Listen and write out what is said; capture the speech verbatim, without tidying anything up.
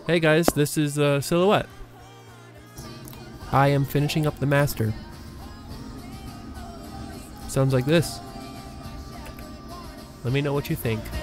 Hey guys, this is uh, Silhouette. I am finishing up the master. Sounds like this. Let me know what you think.